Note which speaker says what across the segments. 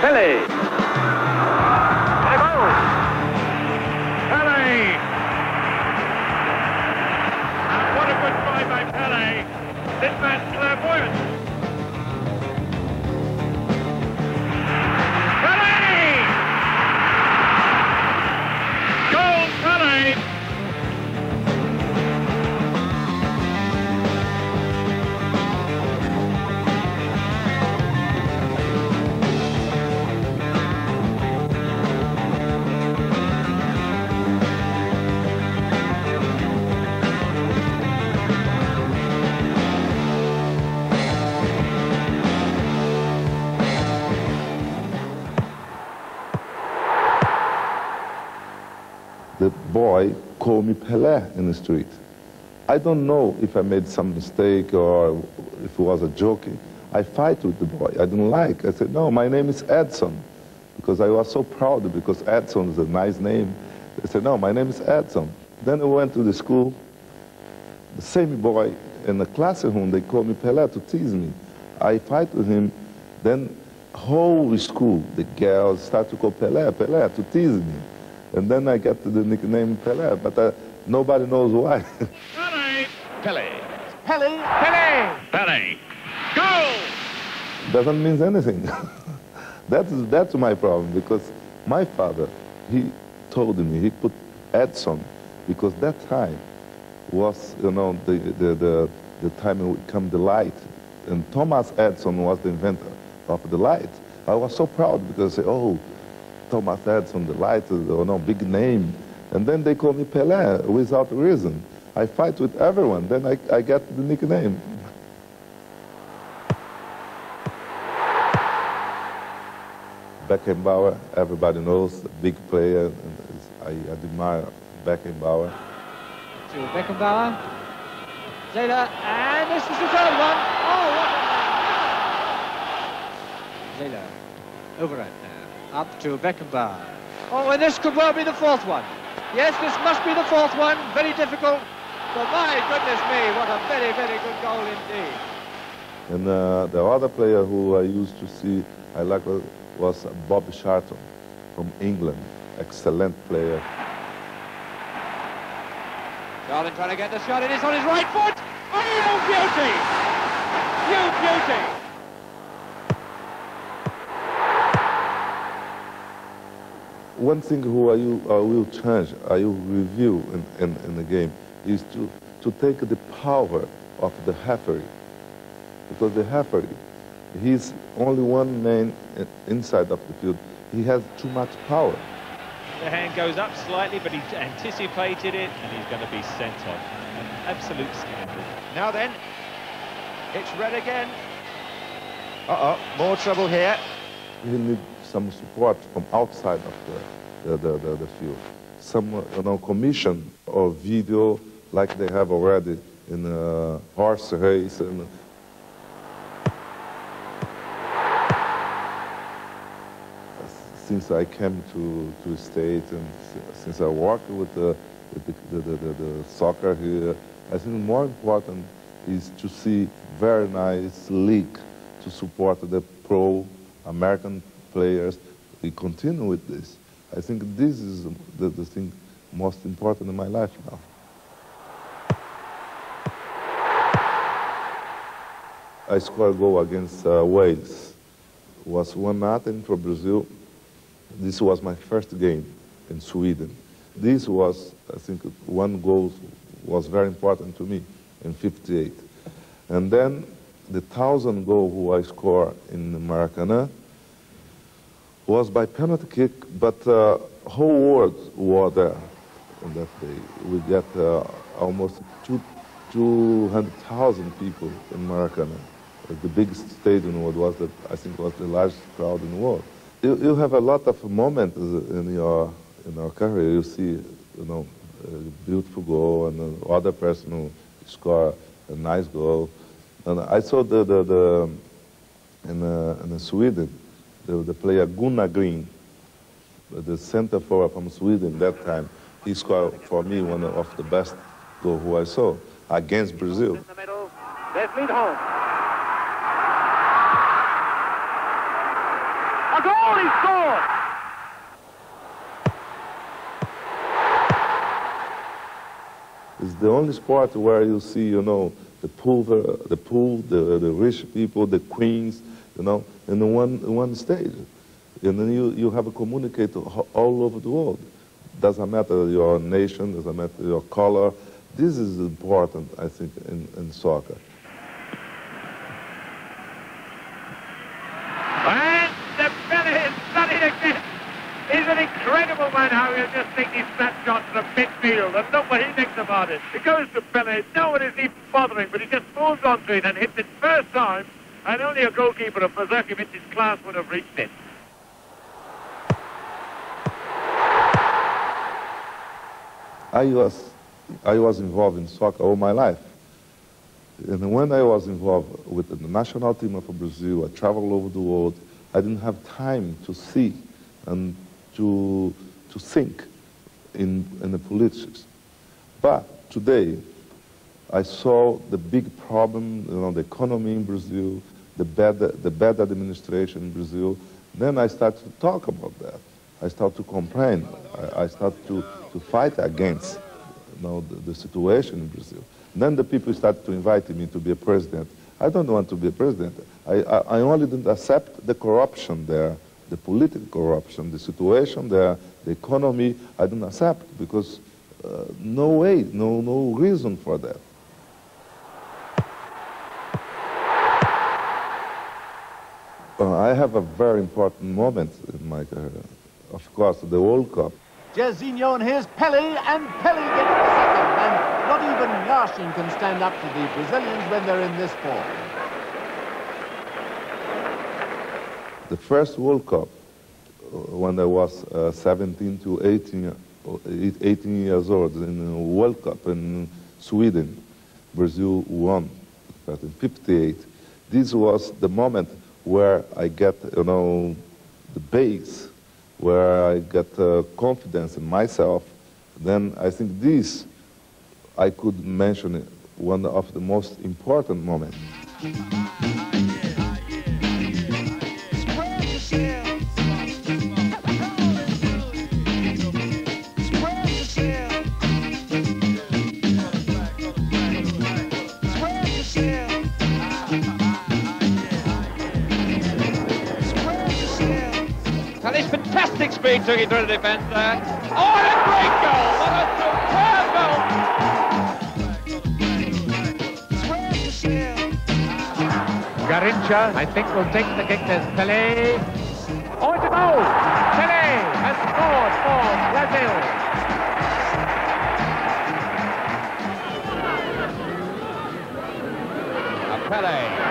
Speaker 1: Pelé. Bravo. Pelé. And what a good try by Pelé. This man's clairvoyant. Pelé! Goal, Pelé!
Speaker 2: The boy called me Pelé in the street. I don't know if I made some mistake or if it was a joke. I fight with the boy. I didn't like. I said, no, my name is Edson, because I was so proud because Edson is a nice name. They said, no, my name is Edson. Then I went to the school. The same boy in the classroom, they called me Pelé to tease me. I fight with him. Then whole school, the girls start to call Pelé, Pelé, to tease me. And then I get the nickname Pelé, but nobody knows why.
Speaker 1: Pelé! Pelé! Pelé! Pelé! Pelé! Goal!
Speaker 2: Doesn't mean anything. That's my problem, because my father, he told me, he put Edson, because that time was, you know, the time when it come the light. And Thomas Edison was the inventor of the light. I was so proud because I say, oh, Thomas Edison, the light, you know, big name. And then they call me Pelé without reason. I fight with everyone, then I get the nickname. Beckenbauer, everybody knows, big player. I admire Beckenbauer.
Speaker 3: To Beckenbauer. Zayla, and this is the third one. Oh, what a... Zayla, over it now. Up to Beckenbauer. Oh, and this could well be the fourth one. Yes, this must be the fourth one. Very difficult. But my goodness me, what a very, very good goal indeed.
Speaker 2: And the other player who I used to see, I like, was Bob Charlton from England. Excellent player.
Speaker 3: Charlton trying to get the shot, and it's on his right foot. Oh, beauty! You beauty!
Speaker 2: One thing who I will change, I will review in the game, is to take the power of the referee. Because the referee, he's only one man inside of the field. He has too much power.
Speaker 4: The hand goes up slightly, but he anticipated it, and he's going to be sent off. An absolute scandal.
Speaker 3: Now then, it's red again. Uh-oh, more trouble here.
Speaker 2: He needs some support from outside of the field. Some commission or video like they have already in a horse race. And since I came to the States and since I worked with the soccer here, I think more important is to see very nice league to support the pro American players. We continue with this. I think this is the thing most important in my life now. I scored a goal against Wales. It was 1-0 for Brazil. This was my first game in Sweden. This was, I think, one goal was very important to me in '58. And then the 1,000th goal who I scored in Maracanã was by penalty kick, but whole world were there on that day. We got almost 200,000 people in Maracanã. The biggest stadium was, I think, was the largest crowd in the world. You have a lot of moments in your career. You see, a beautiful goal and other person who score a nice goal. And I saw in Sweden, the player Gunnar Green, the center forward from Sweden that time. He scored for me one of the best goals who I saw against Brazil.
Speaker 1: In the middle, there's Lindholm. A goal, he scored!
Speaker 2: It's the only sport where you see, you know, the poor, the rich people, the queens, you know, in one stage. And then you have a communicator all over the world. Doesn't matter your nation, doesn't matter your color. This is important, I think, in soccer.
Speaker 1: And the Pelé is done it again. He's an incredible man how he'll just take these snapshots from midfield and look what he thinks about it. It goes to Pelé, no one is even bothering, but he just moves onto it and hits it first time, and only a goalkeeper of Berserkovich's class would have reached it.
Speaker 2: I was involved in soccer all my life. And when I was involved with the national team of Brazil, I traveled over the world. I didn't have time to see and to think in the politics. But today, I saw the big problem, you know, the economy in Brazil, the bad administration in Brazil. Then I started to talk about that. I started to complain. I started to fight against, you know, the situation in Brazil. Then the people started to invite me to be a president. I don't want to be a president. I only didn't accept the corruption there, the political corruption, the situation there, the economy. I didn't accept because no way, no reason for that. I have a very important moment in my career. Of course, the World Cup.
Speaker 5: Jairzinho, and here's Pelé, and Pelé gets the second. And not even Yashin can stand up to the Brazilians when they're in this form.
Speaker 2: The first World Cup, when I was 17 to 18 years old, in the World Cup in Sweden, Brazil won in '58. This was the moment where I get, you know, the base, where I get confidence in myself. Then I think this, I could mention it, one of the most important moments.
Speaker 3: Pelé's fantastic speed took him through the defence there. Oh, and a great goal! What a superb goal! Garincha, I think, will take the kick. There's Pelé. Oh, it's a goal! Pelé has scored for Brazil. Pelé.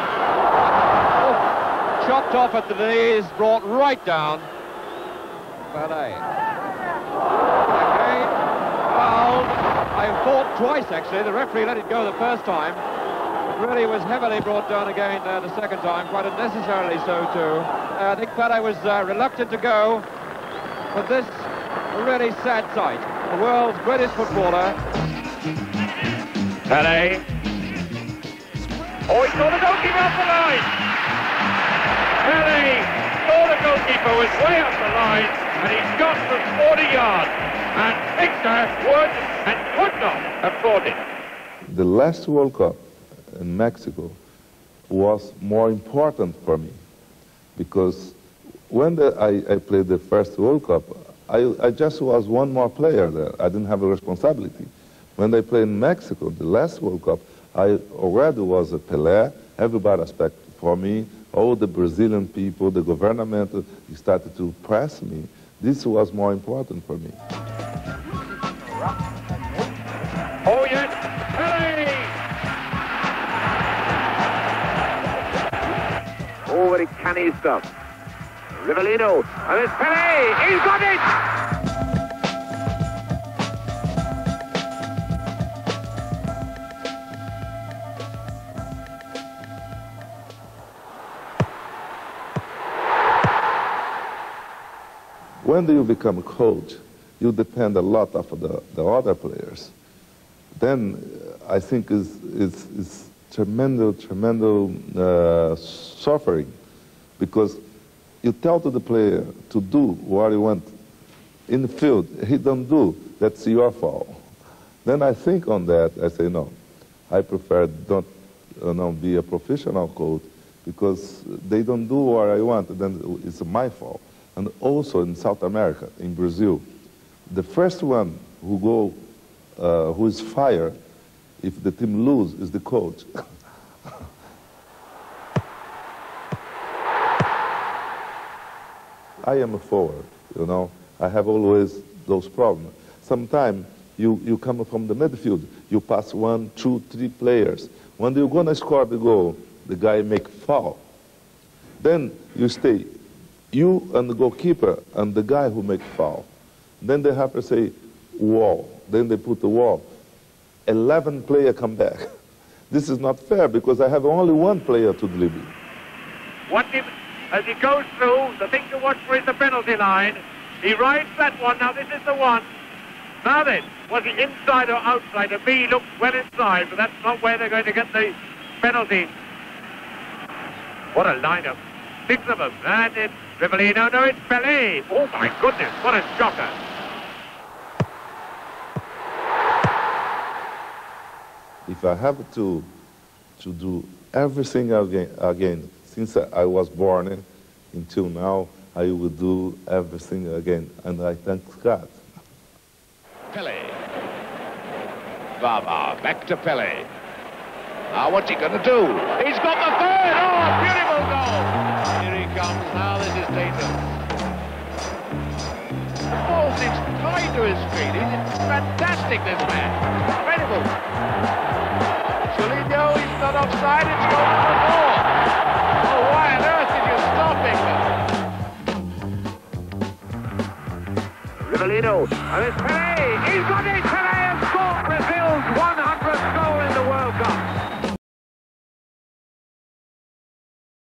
Speaker 3: Chopped off at the knees, brought right down. Pelé. Again, fouled. I thought twice, actually. The referee let it go the first time. It really was heavily brought down again the second time, quite unnecessarily so, too. I think Pelé was reluctant to go for this really sad sight. The world's greatest footballer.
Speaker 1: Pelé. Oh, he saw the goalkeeper off the line. Pelé saw the goalkeeper was way up the line, and he got for 40 yards. And Victor would and could not have caught it.
Speaker 2: The last World Cup in Mexico was more important for me because when I played the first World Cup, I just was one more player there. I didn't have a responsibility. When I played in Mexico, the last World Cup, I already was a Pelé. Everybody expected for me. All the Brazilian people, the government started to press me. This was more important for me.
Speaker 1: Oh, yes, Pelé! Oh, very canny stuff. Rivellino, and it's Pelé! He's got it!
Speaker 2: When you become a coach, you depend a lot of the other players. Then I think it's tremendous suffering because you tell to the player to do what he wants in the field, he don't do, that's your fault. Then I think on that, I say, no, I prefer don't be a professional coach because they don't do what I want, then it's my fault. And also in South America, in Brazil, the first one who is fired if the team loses is the coach. I am a forward, you know. I have always those problems. Sometimes you come from the midfield, you pass 1, 2, 3 players. When you're going to score the goal, the guy make foul. Then you stay, you and the goalkeeper and the guy who make foul. Then they have to say wall. Then they put the wall. 11 players come back. This is not fair because I have only 1 player to dribble.
Speaker 1: As he goes through, the thing to watch for is the penalty line. He rides that one. Now this is the one. Now then, was he inside or outside? To me, he looked well inside, but that's not where they're going to get the penalty. What a lineup. 6 of them. And it's Rivellino. No, it's Pelé. Oh, my goodness, what a shocker.
Speaker 2: If I have to do everything again, since I was born until now, I will do everything again, and I thank God.
Speaker 6: Pelé. Baba, back to Pelé. Now what's he going to do? He's got the third! Oh, beautiful goal! Here he comes. Now this is dangerous. The ball seems tied to his feet. He's fantastic, this man. Incredible. Julinho, he's not offside. It's going for the ball. Oh, why on earth did you stop him?
Speaker 1: Rivellino, and it's Pelé. He's got it, Pelé!